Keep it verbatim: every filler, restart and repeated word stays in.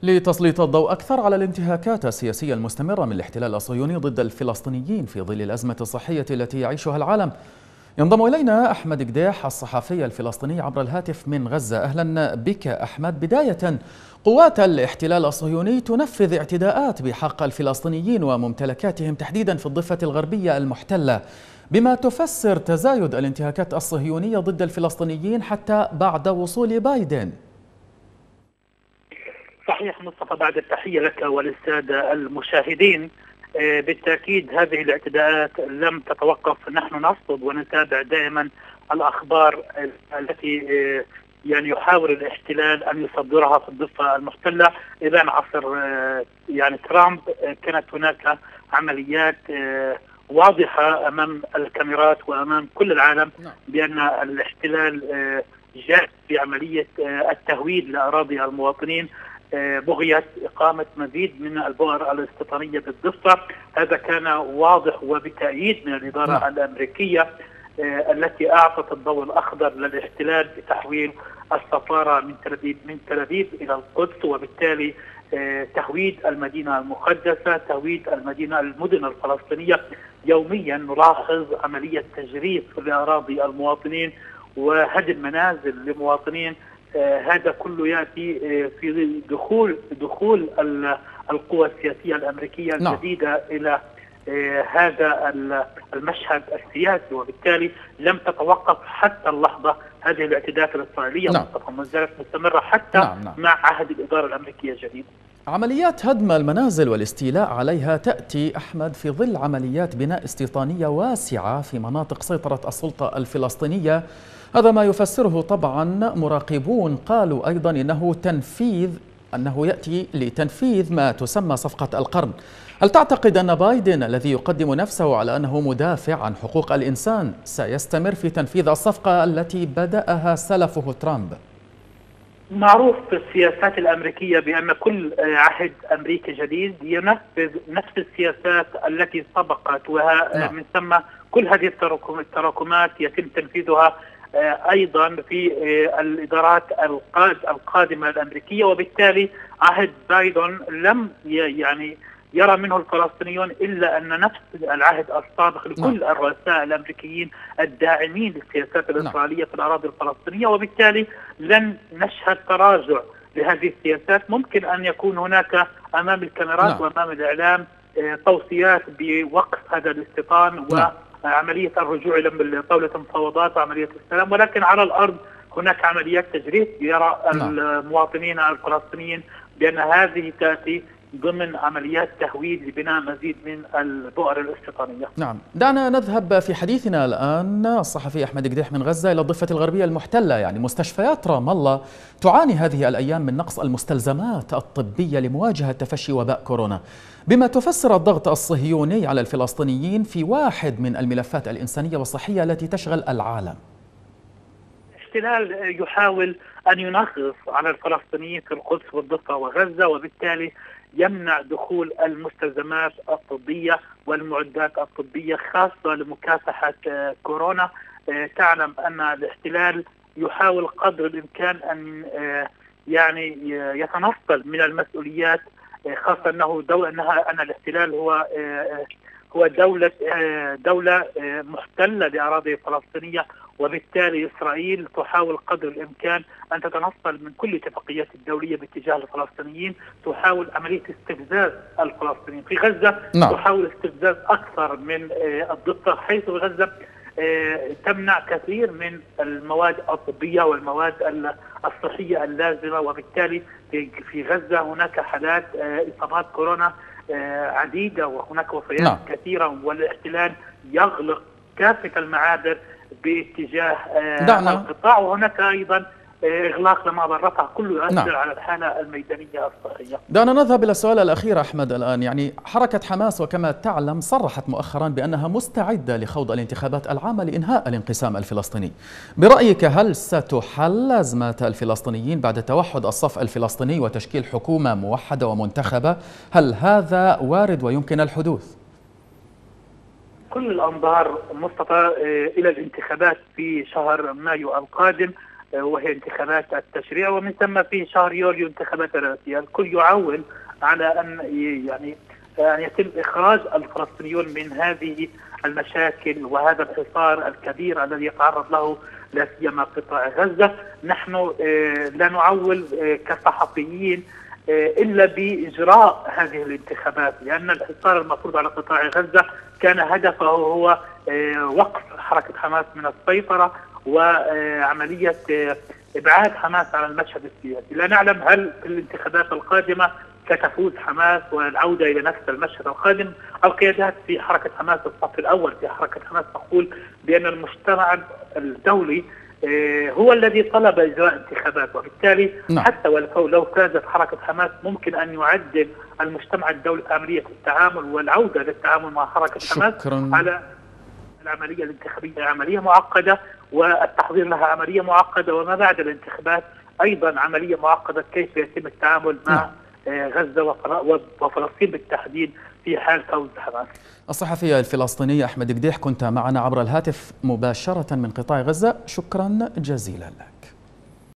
لتسليط الضوء أكثر على الانتهاكات السياسية المستمرة من الاحتلال الصهيوني ضد الفلسطينيين في ظل الأزمة الصحية التي يعيشها العالم، ينضم إلينا أحمد قديح الصحفي الفلسطيني عبر الهاتف من غزة. أهلا بك أحمد. بداية، قوات الاحتلال الصهيوني تنفذ اعتداءات بحق الفلسطينيين وممتلكاتهم تحديدا في الضفة الغربية المحتلة، بما تفسر تزايد الانتهاكات الصهيونية ضد الفلسطينيين حتى بعد وصول بايدن. صحيح مصطفى، بعد التحية لك وللسادة المشاهدين. بالتأكيد هذه الاعتداءات لم تتوقف، نحن نرصد ونتابع دائما الأخبار التي يعني يحاول الاحتلال أن يصدرها في الضفة المحتلة. إذا عصر يعني ترامب كانت هناك عمليات واضحة أمام الكاميرات وأمام كل العالم بأن الاحتلال جاء في عملية التهويد لأراضي المواطنين، بغية إقامة مزيد من البؤر الاستيطانية بالضفة. هذا كان واضح وبتأييد من الإدارة م. الأمريكية التي أعطت الضوء الأخضر للاحتلال بتحويل السفارة من تل أبيب من تل أبيب إلى القدس، وبالتالي تهويد المدينة المقدسة، تهويد المدينة المدن الفلسطينية. يوميا نلاحظ عملية تجريف لأراضي المواطنين وهدم منازل لمواطنين. آه هذا كله يأتي آه في دخول دخول القوى السياسية الأمريكية الجديدة no. إلى آه هذا المشهد السياسي، وبالتالي لم تتوقف حتى اللحظة هذه الاعتداءات الإسرائيلية no. ما زالت مستمرة حتى no. No. مع عهد الإدارة الأمريكية الجديد. عمليات هدم المنازل والاستيلاء عليها تأتي أحمد في ظل عمليات بناء استيطانية واسعة في مناطق سيطرة السلطة الفلسطينية. هذا ما يفسره طبعا مراقبون، قالوا أيضا إنه تنفيذ أنه يأتي لتنفيذ ما تسمى صفقة القرن. هل تعتقد أن بايدن الذي يقدم نفسه على أنه مدافع عن حقوق الإنسان سيستمر في تنفيذ الصفقة التي بدأها سلفه ترامب؟ معروف في السياسات الأمريكية بأن كل عهد أمريكي جديد ينفذ نفس السياسات التي سبقت، ومن ثم كل هذه التراكمات يتم تنفيذها أيضا في الإدارات القادمة الأمريكية. وبالتالي عهد بايدن لم يعني يرى منه الفلسطينيون إلا أن نفس العهد السابق لكل الرؤساء الأمريكيين الداعمين للسياسات الإسرائيلية في الأراضي الفلسطينية، وبالتالي لن نشهد تراجع لهذه السياسات. ممكن أن يكون هناك أمام الكاميرات وأمام الإعلام توصيات بوقف هذا الاستيطان و عملية الرجوع إلى طاولة المفاوضات وعملية السلام، ولكن على الأرض هناك عمليات تجريف. يرى المواطنين الفلسطينيين بأن هذه تأتي ضمن عمليات تهويد لبناء مزيد من البؤر الاستيطانية. نعم، دعنا نذهب في حديثنا الآن الصحفي أحمد قديح من غزة إلى الضفة الغربية المحتلة. يعني مستشفيات رام الله تعاني هذه الأيام من نقص المستلزمات الطبية لمواجهة تفشي وباء كورونا، بما تفسر الضغط الصهيوني على الفلسطينيين في واحد من الملفات الإنسانية والصحية التي تشغل العالم. الاحتلال يحاول أن ينغص على الفلسطينيين في القدس والضفة وغزة، وبالتالي يمنع دخول المستلزمات الطبية والمعدات الطبية خاصة لمكافحة كورونا. تعلم أن الاحتلال يحاول قدر الإمكان أن يعني يتنصل من المسؤوليات، خاصة أنه دولة أنها أن الاحتلال هو هو دولة دولة محتلة لأراضي فلسطينية، وبالتالي إسرائيل تحاول قدر الإمكان أن تتنصل من كل الاتفاقيات الدولية باتجاه الفلسطينيين. تحاول عملية استفزاز الفلسطينيين في غزة no. تحاول استفزاز أكثر من الضفة، حيث غزة تمنع كثير من المواد الطبية والمواد الصحية اللازمة، وبالتالي في غزة هناك حالات إصابات كورونا عديدة وهناك وفيات no. كثيرة، والاحتلال يغلق كافة المعابر باتجاه دعنا. القطاع، وهناك أيضا إغلاق لمعبر رفح، كله يؤثر نعم. على الحالة الميدانية الصحية. دعنا نذهب إلى السؤال الأخير أحمد الآن. يعني حركة حماس وكما تعلم صرحت مؤخرا بأنها مستعدة لخوض الانتخابات العامة لإنهاء الانقسام الفلسطيني. برأيك هل ستحل أزمات الفلسطينيين بعد توحد الصف الفلسطيني وتشكيل حكومة موحدة ومنتخبة؟ هل هذا وارد ويمكن الحدوث؟ كل الأنظار مصطفى إلى الانتخابات في شهر مايو القادم. وهي انتخابات التشريع، ومن ثم في شهر يوليو انتخابات الرئاسية. الكل يعول على أن يعني أن يتم إخراج الفلسطينيون من هذه المشاكل وهذا الحصار الكبير الذي يتعرض له لا سيما قطاع غزة. نحن لا نعول كصحفيين إلا بإجراء هذه الانتخابات، لأن الحصار المفروض على قطاع غزة كان هدفه هو وقف حركة حماس من السيطرة وعملية إبعاد حماس عن المشهد السياسي. لا نعلم هل في الانتخابات القادمة ستفوز حماس والعودة إلى نفس المشهد القادم. القيادات في حركة حماس الصف الأول في حركة حماس تقول بأن المجتمع الدولي هو الذي طلب إجراء انتخابات، وبالتالي نعم. حتى ولو لو فازت حركة حماس ممكن أن يعدل المجتمع الدولي عملية التعامل والعودة للتعامل مع حركة حماس شكرا. على العملية الانتخابية عملية معقدة، والتحضير لها عملية معقدة، وما بعد الانتخابات أيضا عملية معقدة كيف يتم التعامل مع نعم. غزة وفلسطين بالتحديد في حال فوز حماس. الصحفي الفلسطيني أحمد قديح كنت معنا عبر الهاتف مباشرة من قطاع غزة، شكرا جزيلا لك.